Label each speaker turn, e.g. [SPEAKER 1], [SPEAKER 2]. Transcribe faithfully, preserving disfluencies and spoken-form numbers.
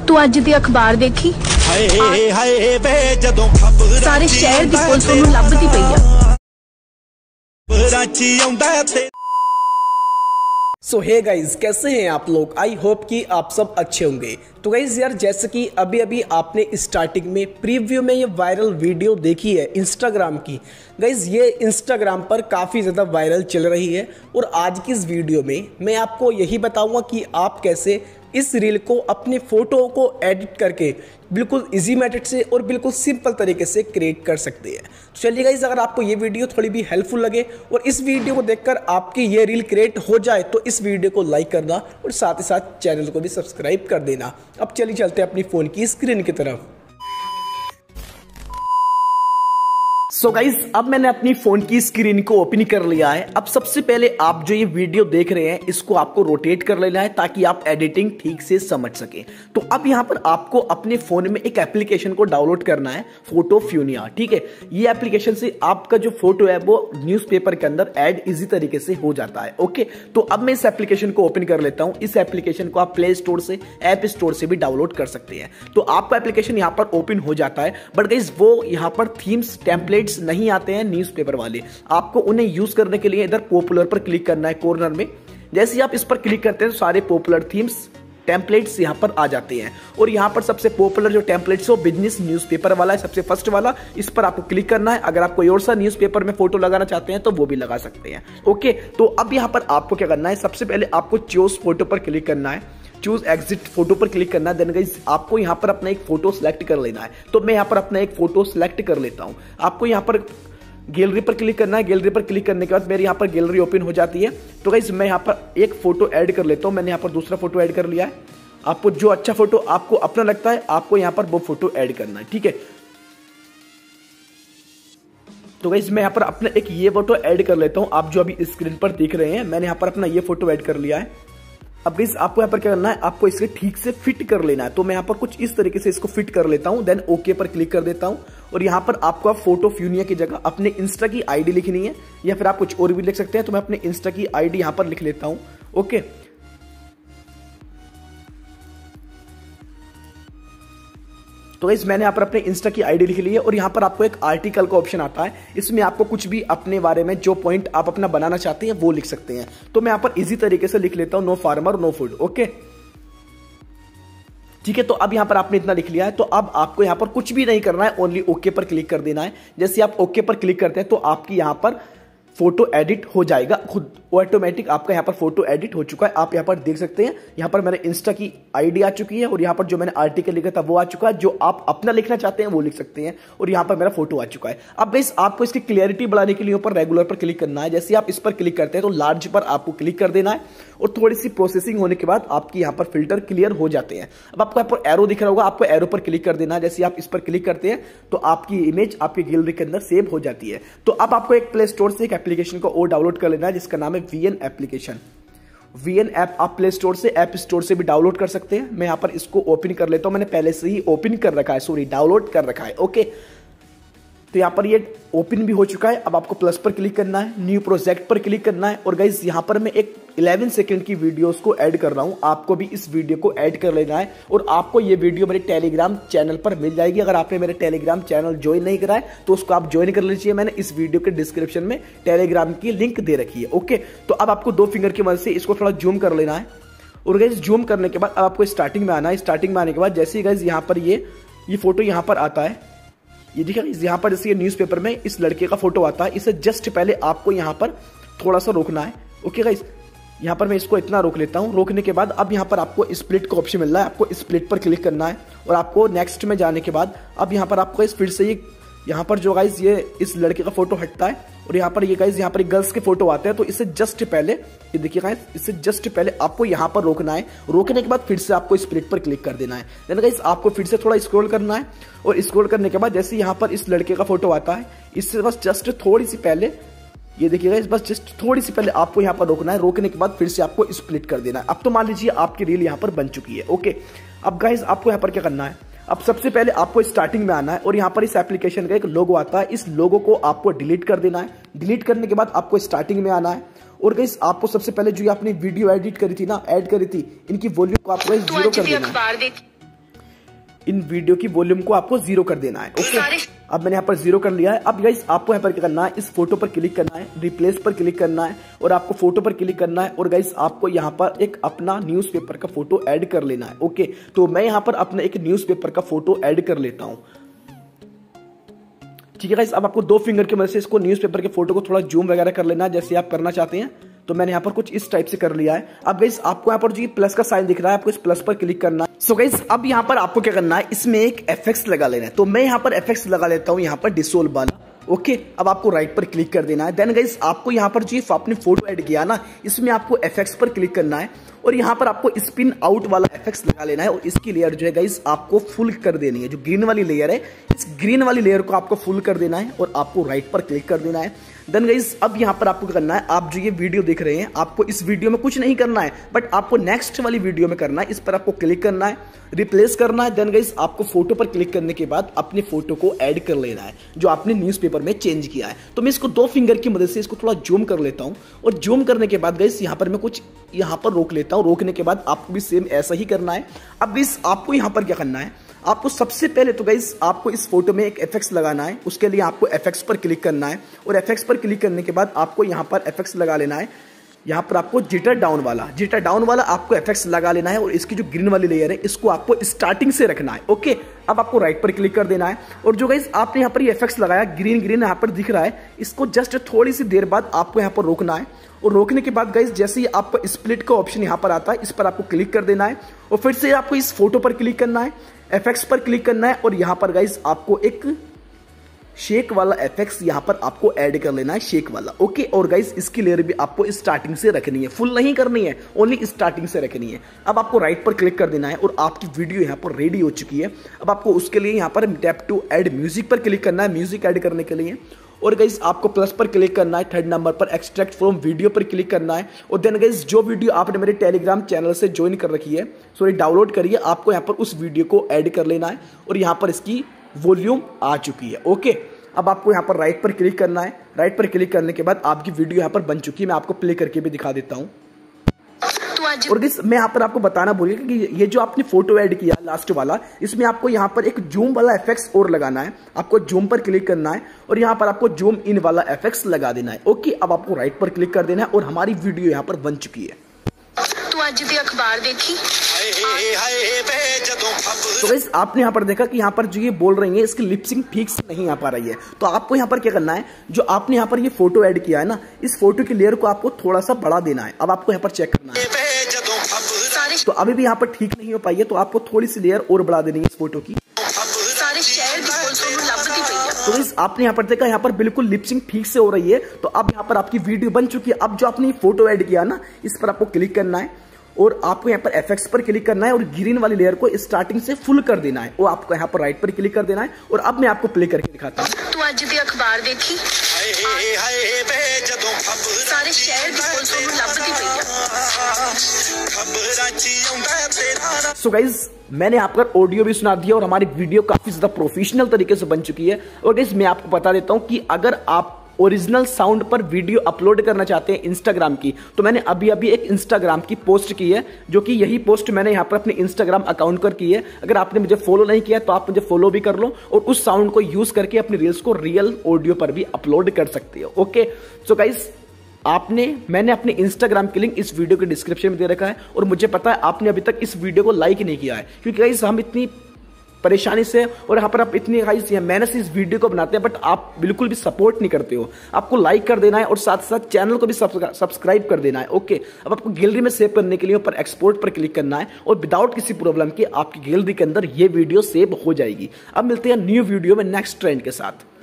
[SPEAKER 1] तू अज दी अखबार देखी? हाय हाय वे जदों खबर सारे शहर दी पुलिस ओनू लभदी पई आ।
[SPEAKER 2] सो हे गाइज, कैसे हैं आप लोग? आई होप कि आप सब अच्छे होंगे। तो गाइज यार, जैसे कि अभी अभी आपने स्टार्टिंग में प्रीव्यू में ये वायरल वीडियो देखी है इंस्टाग्राम की। गाइज ये इंस्टाग्राम पर काफ़ी ज़्यादा वायरल चल रही है और आज की इस वीडियो में मैं आपको यही बताऊंगा कि आप कैसे इस रील को अपने फ़ोटो को एडिट करके बिल्कुल इजी मेथड से और बिल्कुल सिंपल तरीके से क्रिएट कर सकते हैं। तो चलिए गाइस, अगर आपको ये वीडियो थोड़ी भी हेल्पफुल लगे और इस वीडियो को देखकर आपकी ये रील क्रिएट हो जाए तो इस वीडियो को लाइक करना और साथ ही साथ चैनल को भी सब्सक्राइब कर देना। अब चलिए चलते हैं अपनी फ़ोन की स्क्रीन की तरफ। सो so गाइज, अब मैंने अपनी फोन की स्क्रीन को ओपन कर लिया है। अब सबसे पहले आप जो ये वीडियो देख रहे हैं इसको आपको रोटेट कर लेना है ताकि आप एडिटिंग ठीक से समझ सके। तो अब यहाँ पर आपको अपने फोन में एक एप्लीकेशन को डाउनलोड करना है, फोटो फ्यूनिया। ठीक है, ये एप्लीकेशन से आपका जो फोटो है वो न्यूज़पेपर के अंदर ऐड इजी तरीके से हो जाता है। ओके, तो अब मैं इस एप्लीकेशन को ओपन कर लेता हूँ। इस एप्लीकेशन को आप प्ले स्टोर से, ऐप स्टोर से भी डाउनलोड कर सकते हैं। तो आपका एप्लीकेशन यहाँ पर ओपन हो जाता है, बट गाइज वो यहाँ पर थीम्स टेम्पलेट नहीं आते हैं न्यूज़पेपर वाले। आपको उन्हें यूज करने के लिए इधर पॉपुलर पर क्लिक करना है कॉर्नर में। जैसे ही आप इस पर क्लिक करते हैं तो सारे पॉपुलर थीम्स टेम्पलेट्स यहां पर आ जाते हैं और यहां पर सबसे पॉपुलर जो टेम्पलेट्स है बिजनेस न्यूज़पेपर वाला है, सबसे फर्स्ट वाला। इस पर आपको क्लिक करना है। अगर आप कोई और सा न्यूज़पेपर में फोटो लगाना चाहते हैं तो वो भी लगा सकते हैं। ओके, तो अब यहां पर आपको क्या करना है, सबसे पहले आपको चूज फोटो पर क्लिक करना है। चूज एग्जिट फोटो पर क्लिक करना है। देन गाइस आपको यहां पर अपना एक फोटो सेलेक्ट कर लेना है। तो मैं यहां पर अपना एक फोटो सेलेक्ट कर लेता हूं। आपको यहां पर गैलरी पर क्लिक करना है। गैलरी पर क्लिक करने के बाद मेरे यहाँ पर गैलरी ओपन हो जाती है। तो गाइस मैं यहाँ पर एक फोटो ऐड कर लेता हूँ। मैंने यहाँ पर दूसरा फोटो ऐड कर लिया है। आपको जो अच्छा फोटो आपको अपना लगता है आपको यहाँ पर वो फोटो ऐड करना है। ठीक है, तो गाइस मैं यहाँ पर अपना एक ये फोटो ऐड कर लेता हूँ। आप जो अभी स्क्रीन पर देख रहे हैं, मैंने यहाँ पर अपना ये फोटो ऐड कर लिया है। अब गाइस आपको यहाँ पर क्या करना है, आपको इसे ठीक से फिट कर लेना है। तो मैं यहाँ पर कुछ इस तरीके से इसको फिट कर लेता हूँ। देन ओके पर क्लिक कर देता हूँ और यहाँ पर आपको फोटो फ्यूनिया की जगह अपने इंस्टा की आईडी लिखनी है, या फिर आप कुछ और भी लिख सकते हैं। तो मैं अपने इंस्टा की आईडी यहाँ पर लिख लेता हूँ। ओके, तो गाइस मैंने यहाँ पर अपने इंस्टा की आईडी लिख ली है और यहाँ पर आपको एक आर्टिकल का ऑप्शन आता है। इसमें आपको कुछ भी अपने बारे में जो पॉइंट आप अपना बनाना चाहते हैं वो लिख सकते हैं। तो मैं यहाँ पर इजी तरीके से लिख लेता हूँ, no farmer no food. Okay, ठीक है, तो अब यहाँ पर आपने इतना लिख लिया है। तो अब आपको यहाँ पर कुछ भी नहीं करना है, ओनली ओके पर क्लिक कर देना है। जैसे आप ओके पर क्लिक करते हैं तो आपकी यहाँ पर फोटो एडिट हो जाएगा खुद ऑटोमेटिक। आपका यहाँ पर फोटो एडिट हो चुका है। आप यहाँ पर देख सकते हैं, यहाँ पर मेरे इंस्टा की आईडी आ चुकी है और यहाँ पर जो मैंने आर्टिकल लिखा था वो आ चुका है। जो आप अपना लिखना चाहते हैं वो लिख सकते हैं और यहाँ पर मेरा फोटो आ चुका है। अब गाइस आपको इसकी क्लियरिटी बढ़ाने के लिए ऊपर रेगुलर पर क्लिक करना है। जैसे आप इस पर क्लिक करते हैं तो लार्ज पर आपको क्लिक कर देना है और थोड़ी सी प्रोसेसिंग होने के बाद आपकी यहाँ पर फिल्टर क्लियर हो जाते हैं। अब आपको यहाँ पर एरो दिख रहा होगा, आपको एरो पर क्लिक कर देना है। जैसे आप इस पर क्लिक करते हैं तो आपकी इमेज आपकी गैलरी के अंदर सेव हो जाती है। तो अब आपको एक प्ले स्टोर से एक एप्लीकेशन को और डाउनलोड कर लेना है जिसका नाम है वीएन एप्लीकेशन। वीएन ऐप आप प्ले स्टोर से, ऐप स्टोर से भी डाउनलोड कर सकते हैं। मैं यहाँ पर इसको ओपन कर लेता हूं। मैंने पहले से ही ओपन कर रखा है, सॉरी डाउनलोड कर रखा है। ओके, तो यहाँ पर ये ओपन भी हो चुका है। अब आपको प्लस पर क्लिक करना है, न्यू प्रोजेक्ट पर क्लिक करना है और गाइस यहाँ पर मैं एक ग्यारह सेकंड की वीडियोस को ऐड कर रहा हूँ। आपको भी इस वीडियो को ऐड कर लेना है और आपको ये वीडियो मेरे टेलीग्राम चैनल पर मिल जाएगी। अगर आपने मेरे टेलीग्राम चैनल ज्वाइन नहीं करा है तो उसको आप ज्वाइन कर लीजिए। मैंने इस वीडियो के डिस्क्रिप्शन में टेलीग्राम की लिंक दे रखी है। ओके, तो अब आपको दो फिंगर की मदद से इसको थोड़ा जूम कर लेना है और गाइस जूम करने के बाद अब आपको स्टार्टिंग में आना है। स्टार्टिंग में आने के बाद जैसे ही गाइस यहाँ पर ये ये फोटो यहाँ पर आता है, ये देखिए यहाँ पर जैसे ये न्यूज़पेपर में इस लड़के का फोटो आता है, इससे जस्ट पहले आपको यहाँ पर थोड़ा सा रोकना है। ओके गाइस, यहाँ पर मैं इसको इतना रोक लेता हूँ। रोकने के बाद अब यहाँ पर आपको स्प्लिट का ऑप्शन मिल रहा है। आपको स्प्लिट पर क्लिक करना है और आपको नेक्स्ट में जाने के बाद अब यहाँ पर आपको इस फिर से ये यहाँ पर जो गाइस ये इस लड़के का फोटो हटता है और यहाँ पर ये गाइस यहाँ पर गर्ल्स के फोटो आते हैं। तो इससे जस्ट पहले ये देखिए गाइस, इससे जस्ट पहले आपको यहाँ पर रोकना है। रोकने के बाद फिर से आपको स्प्लिट पर क्लिक कर देना है। देन गाइस आपको फिर से थोड़ा स्क्रॉल करना है और स्क्रॉल करने के बाद जैसे यहाँ पर इस लड़के का फोटो आता है, इससे बस जस्ट थोड़ी सी पहले ये देखिएगा, इस बस जस्ट थोड़ी सी पहले आपको यहाँ पर रोकना है। रोकने के बाद फिर से आपको स्प्लिट कर देना है। अब तो मान लीजिए आपकी रील यहाँ पर बन चुकी है। ओके, अब गाइस आपको यहाँ पर क्या करना है, अब सबसे पहले आपको स्टार्टिंग में आना है और यहाँ पर इस एप्लीकेशन का एक लोगो आता है। इस लोगो को आपको डिलीट कर देना है। डिलीट करने के बाद आपको स्टार्टिंग में आना है और गाइस आपको सबसे पहले जो आपने वीडियो एडिट करी थी ना, ऐड करी थी, इनकी वॉल्यूम को आपको जीरो कर देना है। इन वीडियो की वॉल्यूम को आपको जीरो कर देना है। ओके, अब मैंने यहाँ पर जीरो कर लिया है। अब गाइस आपको यहाँ पर क्या करना है, इस फोटो पर क्लिक करना है, रिप्लेस पर क्लिक करना है और आपको फोटो पर क्लिक करना है और गाइस आपको यहाँ पर एक अपना न्यूज़पेपर का फोटो ऐड कर लेना है। ओके, तो मैं यहाँ पर अपना एक न्यूज़पेपर का फोटो ऐड कर लेता हूँ। ठीक है गाइस, अब आपको दो फिंगर की मदद से इसको न्यूज़पेपर के फोटो को थोड़ा जूम वगैरह कर लेना है, जैसे आप करना चाहते हैं। तो मैंने यहाँ पर कुछ इस टाइप से कर लिया है। अब गाइस आपको यहाँ पर जो ये प्लस का साइन दिख रहा है, आपको इस प्लस पर क्लिक करना है। सो गाइस अब यहाँ पर आपको क्या करना है, इसमें एक एफेक्ट्स लगा लेना है। तो मैं यहाँ पर एफेक्ट्स लगा लेता हूँ, यहाँ पर डिसोल्व वाला। ओके, अब आपको राइट पर क्लिक कर देना है। देन गाइस आपको यहाँ पर जो आपने फोटो ऐड किया ना, इसमें आपको एफेक्ट्स पर क्लिक करना है और यहाँ पर आपको स्पिन आउट वाला एफेक्ट्स लगा लेना है और इसकी लेयर जो है गाइस आपको फुल कर देनी है। जो ग्रीन वाली लेयर है, इस ग्रीन वाली लेयर को आपको फुल कर देना है और आपको राइट पर क्लिक कर देना है। देन गाइस अब यहाँ पर आपको करना है, आप जो ये वीडियो देख रहे हैं, आपको इस वीडियो में कुछ नहीं करना है, बट आपको नेक्स्ट वाली वीडियो में करना है। इस पर आपको क्लिक करना है, रिप्लेस करना है। देन गाइस आपको फोटो पर क्लिक करने के बाद अपने फोटो को ऐड कर लेना है जो आपने न्यूज़पेपर में चेंज किया है। तो मैं इसको दो फिंगर की मदद से इसको थोड़ा जूम कर लेता हूँ और जूम करने के बाद गाइस यहाँ पर मैं कुछ यहाँ पर रोक लेता हूँ। रोकने के बाद आपको भी सेम ऐसा ही करना है। अब गाइस आपको यहाँ पर क्या करना है, आपको सबसे पहले तो गाइस आपको इस फोटो में एक एफेक्ट्स लगाना है। उसके लिए आपको एफेक्ट्स पर क्लिक करना है और एफेक्ट्स पर क्लिक करने के बाद आपको यहाँ पर एफेक्ट्स लगा लेना है। यहाँ पर आपको जिटर डाउन वाला जिटर डाउन वाला आपको एफेक्ट्स लगा लेना है और इसकी जो ग्रीन वाली लेयर है इसको आपको स्टार्टिंग से रखना है। ओके, अब आपको राइट पर क्लिक कर देना है और जो गाइस आपने यहाँ पर ये एफेक्ट्स लगाया, ग्रीन ग्रीन यहाँ पर दिख रहा है, इसको जस्ट थोड़ी सी देर बाद आपको यहाँ पर रोकना है और रोकने के बाद गाइस जैसे ही आपको स्प्लिट का ऑप्शन यहाँ पर आता है, इस पर आपको क्लिक कर देना है और फिर से आपको इस फोटो पर क्लिक करना है, एफेक्ट्स पर क्लिक करना है और यहाँ पर गाइस आपको एक शेक वाला एफेक्ट्स यहाँ पर आपको ऐड कर लेना है, शेक वाला। ओके, और गाइस इसकी लेयर भी आपको स्टार्टिंग से रखनी है, फुल नहीं करनी है, ओनली स्टार्टिंग से रखनी है। अब आपको राइट पर क्लिक कर देना है और आपकी वीडियो यहाँ पर रेडी हो चुकी है। अब आपको उसके लिए यहाँ पर टैप टू ऐड म्यूजिक पर क्लिक करना है, म्यूजिक ऐड करने के लिए। और गाइस आपको प्लस पर क्लिक करना है, थर्ड नंबर पर एक्सट्रैक्ट फ्रॉम वीडियो पर क्लिक करना है और देन गाइस जो वीडियो आपने मेरे टेलीग्राम चैनल से ज्वाइन कर रखी है, सॉरी डाउनलोड करिए, आपको यहाँ पर उस वीडियो को ऐड कर लेना है और यहाँ पर इसकी वॉल्यूम आ चुकी है। ओके, अब आपको यहाँ पर राइट पर क्लिक करना है। राइट पर क्लिक करने के बाद आपकी वीडियो यहाँ पर बन चुकी है। मैं आपको प्ले करके भी दिखा देता हूँ। और गाइस मैं यहाँ पर आपको बताना भूल गया कि ये जो आपने फोटो ऐड किया लास्ट वाला, इसमें आपको यहाँ पर एक जूम वाला एफेक्ट्स और लगाना है। आपको जूम पर क्लिक करना है और यहाँ पर आपको जूम इन वाला एफेक्ट्स लगा देना है। ओके, अब आपको राइट पर क्लिक कर देना है और हमारी वीडियो यहाँ पर बन चुकी है।
[SPEAKER 1] तू आज दी अखबार देखी?
[SPEAKER 2] तो गाइस आपने यहाँ पर देखा कि यहाँ पर जो ये बोल रही है इसकी लिपसिंग ठीक से नहीं आ पा रही है। तो आपको यहाँ पर क्या करना है, जो आपने यहाँ पर ये फोटो ऐड किया है ना, इस फोटो की लेयर को आपको थोड़ा सा बढ़ा देना है। अब आपको यहाँ पर चेक करना है, तो अभी भी यहाँ पर ठीक नहीं हो पाई है, तो आपको थोड़ी सी लेयर और बढ़ा देनी है इस फोटो की।
[SPEAKER 1] सारे शहर दी पुलिस नूं लभदी पई है।
[SPEAKER 2] तो गाइस आपने यहाँ पर देखा, यहाँ पर बिल्कुल लिपसिंग ठीक से हो रही है। तो अब यहाँ पर आपकी वीडियो बन चुकी है। अब जो आपने फोटो ऐड किया ना, इस पर आपको क्लिक करना है और आपको यहाँ पर एफेक्ट्स पर क्लिक करना है और ग्रीन वाली लेयर को स्टार्टिंग से फुल कर देना है। वो आपको यहाँ पर राइट पर क्लिक कर देना है और अब मैं आपको प्ले करके दिखाता हूँ।
[SPEAKER 1] तू आज दी अखबार देखी? सारे शहर दी पुलिस नूं लभदी पई है।
[SPEAKER 2] सो गाइस मैंने आप पर ऑडियो भी सुना दिया और हमारी वीडियो काफी ज्यादा प्रोफेशनल तरीके से बन चुकी है। और गाइस मैं आपको बता देता हूँ कि अगर आप ओरिजिनल साउंड पर वीडियो अपलोड करना चाहते हैं इंस्टाग्राम की, तो मैंने अभी अभी एक इंस्टाग्राम की पोस्ट की है, जो कि यही पोस्ट मैंने यहाँ पर अपने इंस्टाग्राम अकाउंट पर की है। अगर आपने मुझे फॉलो नहीं किया तो आप मुझे फॉलो भी कर लो और उस साउंड को यूज करके अपनी रील्स को रियल ऑडियो पर भी अपलोड कर सकते हो। ओके, सो गाइस आपने मैंने अपने इंस्टाग्राम की लिंक इस वीडियो के डिस्क्रिप्शन में दे रखा है और मुझे पता है आपने अभी तक इस वीडियो को लाइक नहीं किया है, क्योंकि गाइस हम इतनी परेशानी से और यहाँ पर आप इतनी गाइस मेहनत से इस वीडियो को बनाते हैं, बट आप बिल्कुल भी सपोर्ट नहीं करते हो। आपको लाइक कर देना है और साथ साथ चैनल को भी सब्सक्राइब कर देना है। ओके, अब आपको गैलरी में सेव करने के लिए ऊपर एक्सपोर्ट पर क्लिक करना है और विदाउट किसी प्रॉब्लम के आपकी गैलरी के अंदर ये वीडियो सेव हो जाएगी। अब मिलते हैं न्यू वीडियो में नेक्स्ट ट्रेंड के साथ।